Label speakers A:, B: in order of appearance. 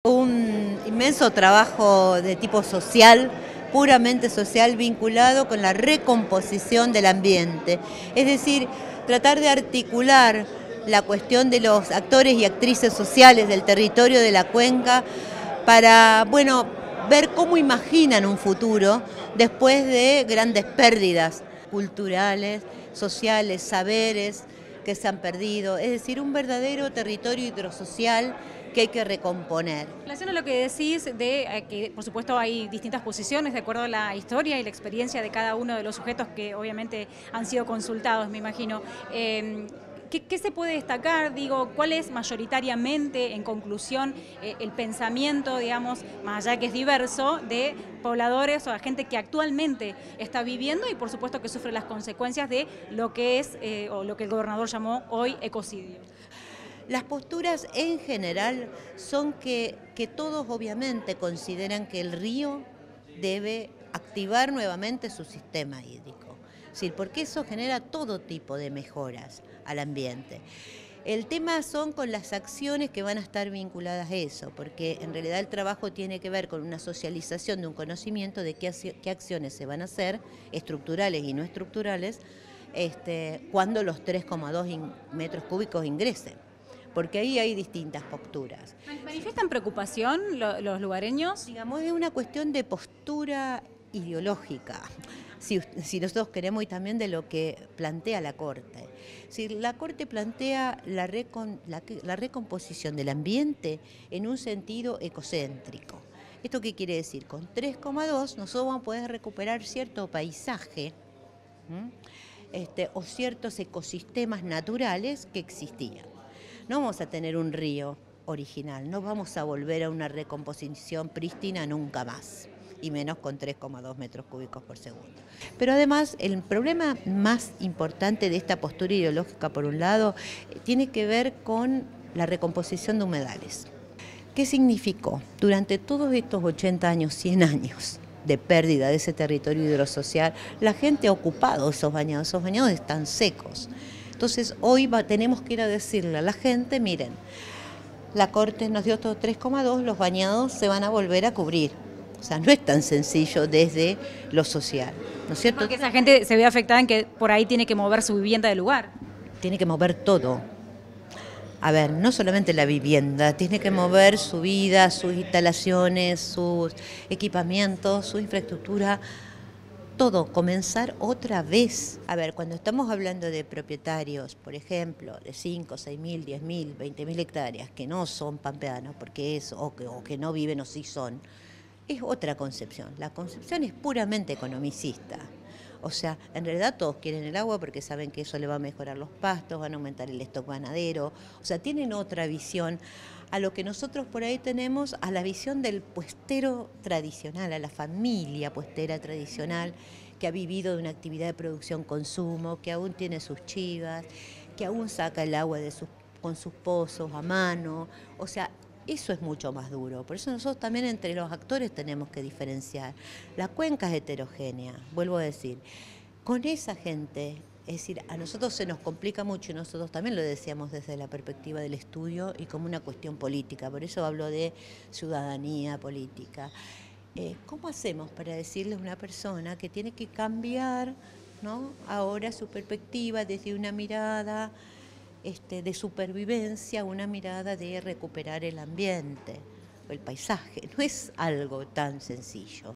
A: Un inmenso trabajo de tipo social, puramente social, vinculado con la recomposición del ambiente. Es decir, tratar de articular la cuestión de los actores y actrices sociales del territorio de la cuenca para, bueno, ver cómo imaginan un futuro después de grandes pérdidas culturales, sociales, saberes que se han perdido. Es decir, un verdadero territorio hidrosocial que hay que recomponer.
B: En relación a lo que decís de que por supuesto hay distintas posiciones de acuerdo a la historia y la experiencia de cada uno de los sujetos que obviamente han sido consultados, me imagino. ¿Qué se puede destacar? Digo, ¿cuál es mayoritariamente, en conclusión, el pensamiento, digamos, más allá que es diverso, de pobladores o de gente que actualmente está viviendo y por supuesto que sufre las consecuencias de lo que es o lo que el gobernador llamó hoy ecocidio?
A: Las posturas en general son que todos obviamente consideran que el río debe activar nuevamente su sistema hídrico. Es decir, porque eso genera todo tipo de mejoras al ambiente. El tema son con las acciones que van a estar vinculadas a eso, porque en realidad el trabajo tiene que ver con una socialización de un conocimiento de qué acciones se van a hacer, estructurales y no estructurales, cuando los 3,2 metros cúbicos ingresen. Porque ahí hay distintas posturas.
B: ¿Manifiestan preocupación los lugareños?
A: Digamos, es una cuestión de postura ideológica, si nosotros queremos, y también de lo que plantea la Corte. Si la Corte plantea la recomposición del ambiente en un sentido ecocéntrico. ¿Esto qué quiere decir? Con 3,2 nosotros vamos a poder recuperar cierto paisaje o ciertos ecosistemas naturales que existían. No vamos a tener un río original, no vamos a volver a una recomposición prístina nunca más, y menos con 3,2 metros cúbicos por segundo. Pero además, el problema más importante de esta postura ideológica, por un lado, tiene que ver con la recomposición de humedales. ¿Qué significó? Durante todos estos 80 años, 100 años de pérdida de ese territorio hidrosocial, la gente ha ocupado esos bañados están secos. Entonces hoy tenemos que ir a decirle a la gente, miren, la Corte nos dio todo 3,2, los bañados se van a volver a cubrir. O sea, no es tan sencillo desde lo social, ¿no es cierto?
B: Porque esa gente se ve afectada en que por ahí tiene que mover su vivienda del lugar.
A: Tiene que mover todo. A ver, no solamente la vivienda, tiene que mover su vida, sus instalaciones, sus equipamientos, su infraestructura, todo, comenzar otra vez. A ver, cuando estamos hablando de propietarios, por ejemplo, de 5, 6.000, 10.000, 20.000 hectáreas, que no son pampeanos, porque es, o que no viven o sí son, es otra concepción. La concepción es puramente economicista. O sea, en realidad todos quieren el agua porque saben que eso le va a mejorar los pastos, van a aumentar el stock ganadero. O sea, tienen otra visión a lo que nosotros por ahí tenemos, a la visión del puestero tradicional, a la familia puestera tradicional que ha vivido de una actividad de producción-consumo, que aún tiene sus chivas, que aún saca el agua con sus pozos a mano. O sea, eso es mucho más duro. Por eso nosotros también entre los actores tenemos que diferenciar. La cuenca es heterogénea, vuelvo a decir. Con esa gente, es decir, a nosotros se nos complica mucho y nosotros también lo decíamos desde la perspectiva del estudio y como una cuestión política. Por eso hablo de ciudadanía política. ¿Cómo hacemos para decirle a una persona que tiene que cambiar, ¿no?, ahora su perspectiva desde una mirada de supervivencia, una mirada de recuperar el ambiente o el paisaje? No es algo tan sencillo.